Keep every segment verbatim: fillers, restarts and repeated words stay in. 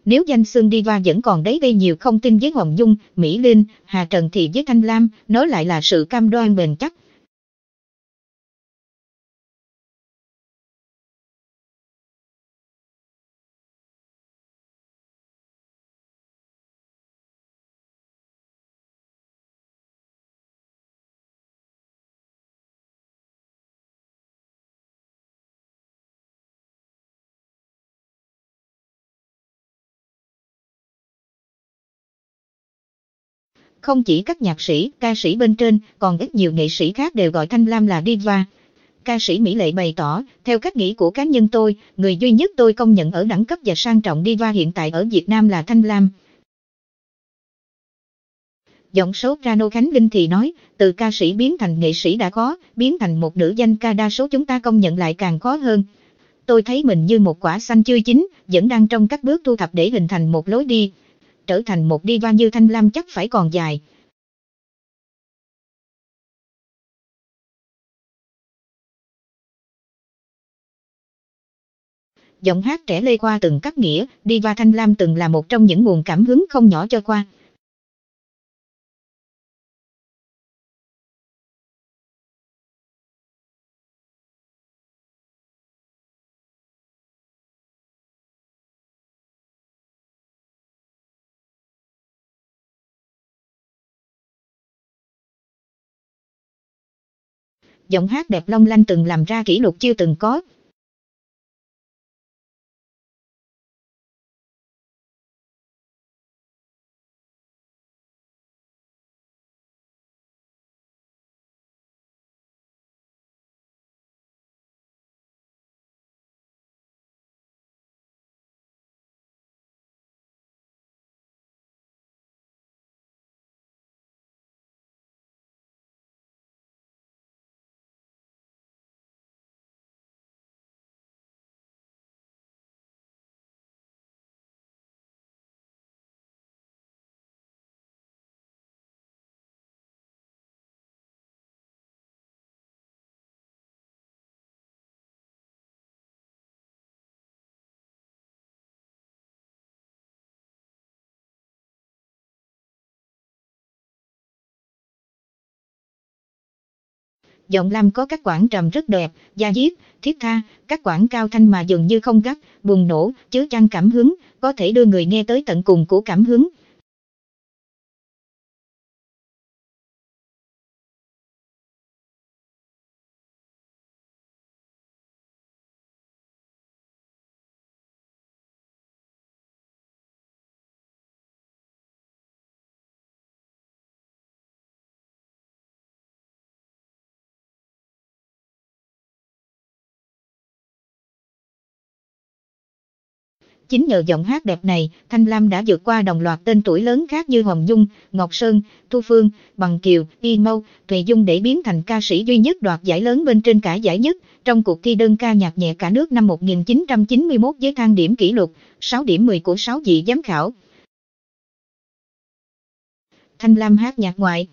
Nếu danh xưng diva vẫn còn đấy gây nhiều không tin với Hồng Nhung, Mỹ Linh, Hà Trần thì với Thanh Lam, nó lại là sự cam đoan bền chắc. Không chỉ các nhạc sĩ, ca sĩ bên trên, còn ít nhiều nghệ sĩ khác đều gọi Thanh Lam là diva. Ca sĩ Mỹ Lệ bày tỏ, theo cách nghĩ của cá nhân tôi, người duy nhất tôi công nhận ở đẳng cấp và sang trọng diva hiện tại ở Việt Nam là Thanh Lam. Giọng soprano Khánh Linh thì nói, từ ca sĩ biến thành nghệ sĩ đã khó, biến thành một nữ danh ca đa số chúng ta công nhận lại càng khó hơn. Tôi thấy mình như một quả xanh chưa chín, vẫn đang trong các bước thu thập để hình thành một lối đi. Trở thành một diva như Thanh Lam chắc phải còn dài. Giọng hát trẻ Lê Khoa từng cắt nghĩa, diva Thanh Lam từng là một trong những nguồn cảm hứng không nhỏ cho Khoa. Giọng hát đẹp long lanh từng làm ra kỷ lục chưa từng có. Giọng Lam có các quãng trầm rất đẹp, da diết, thiết tha, các quãng cao thanh mà dường như không gắt, bùng nổ, chứa chan cảm hứng, có thể đưa người nghe tới tận cùng của cảm hứng. Chính nhờ giọng hát đẹp này, Thanh Lam đã vượt qua đồng loạt tên tuổi lớn khác như Hồng Nhung, Ngọc Sơn, Thu Phương, Bằng Kiều, Y Mâu, Thùy Dung để biến thành ca sĩ duy nhất đoạt giải lớn bên trên cả giải nhất trong cuộc thi đơn ca nhạc nhẹ cả nước năm một nghìn chín trăm chín mươi mốt với thang điểm kỷ lục sáu điểm mười của sáu vị giám khảo. Thanh Lam hát nhạc ngoại.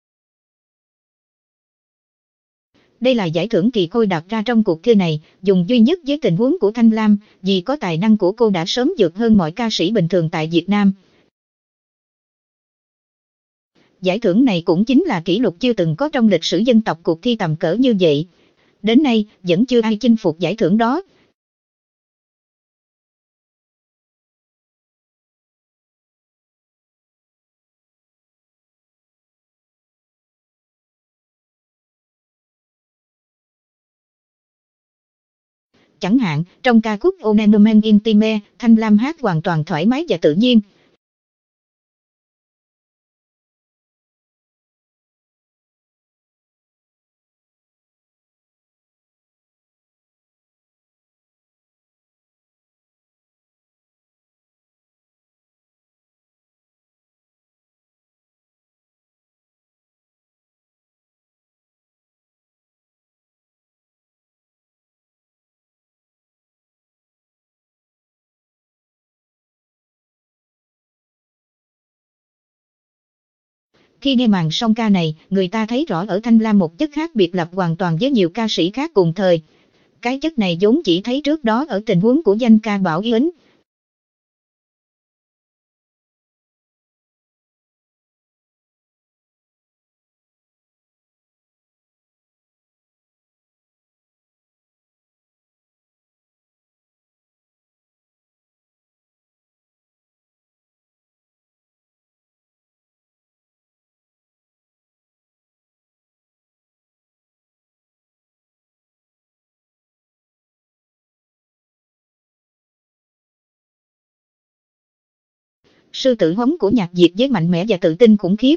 Đây là giải thưởng kỳ khôi đặt ra trong cuộc thi này, dùng duy nhất với tình huống của Thanh Lam, vì có tài năng của cô đã sớm vượt hơn mọi ca sĩ bình thường tại Việt Nam. Giải thưởng này cũng chính là kỷ lục chưa từng có trong lịch sử dân tộc cuộc thi tầm cỡ như vậy. Đến nay, vẫn chưa ai chinh phục giải thưởng đó. Chẳng hạn, trong ca khúc Onenumen Intime, Thanh Lam hát hoàn toàn thoải mái và tự nhiên. Khi nghe màn song ca này, người ta thấy rõ ở Thanh Lam một chất khác biệt lập hoàn toàn với nhiều ca sĩ khác cùng thời. Cái chất này vốn chỉ thấy trước đó ở tình huống của danh ca Bảo Yến. Sư tử hống của nhạc Việt với mạnh mẽ và tự tin khủng khiếp.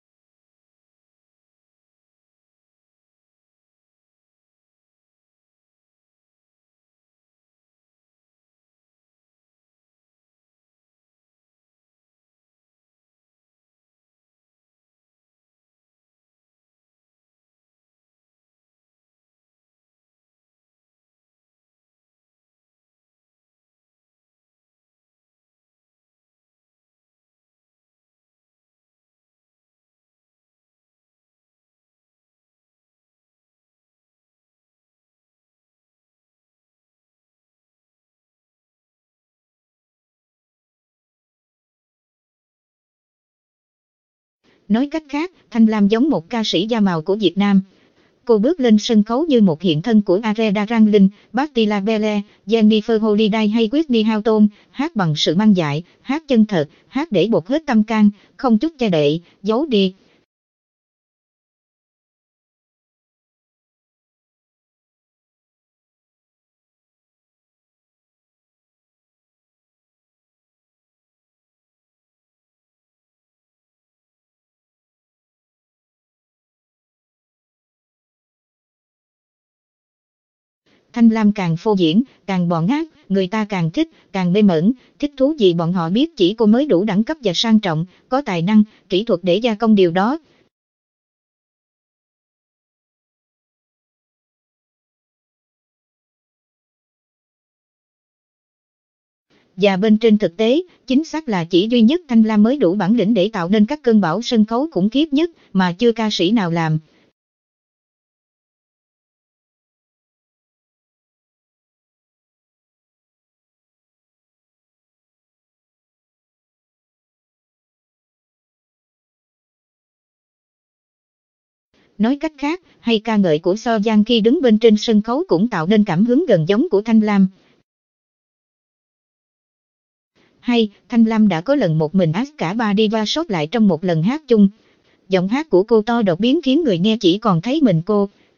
Nói cách khác, Thanh Lam giống một ca sĩ da màu của Việt Nam. Cô bước lên sân khấu như một hiện thân của Aretha Franklin, Patti LaBelle, Jennifer Holliday hay Whitney Houston, hát bằng sự mang dại, hát chân thật, hát để bộc hết tâm can, không chút che đậy, giấu đi. Thanh Lam càng phô diễn, càng bọn ác, người ta càng thích, càng mê mẩn, thích thú vì bọn họ biết chỉ cô mới đủ đẳng cấp và sang trọng, có tài năng, kỹ thuật để gia công điều đó. Và bên trên thực tế, chính xác là chỉ duy nhất Thanh Lam mới đủ bản lĩnh để tạo nên các cơn bão sân khấu khủng khiếp nhất mà chưa ca sĩ nào làm. Nói cách khác, hay ca ngợi của So Giang khi đứng bên trên sân khấu cũng tạo nên cảm hứng gần giống của Thanh Lam. Hay, Thanh Lam đã có lần một mình ác cả ba diva sốt lại trong một lần hát chung. Giọng hát của cô to đột biến khiến người nghe chỉ còn thấy mình cô.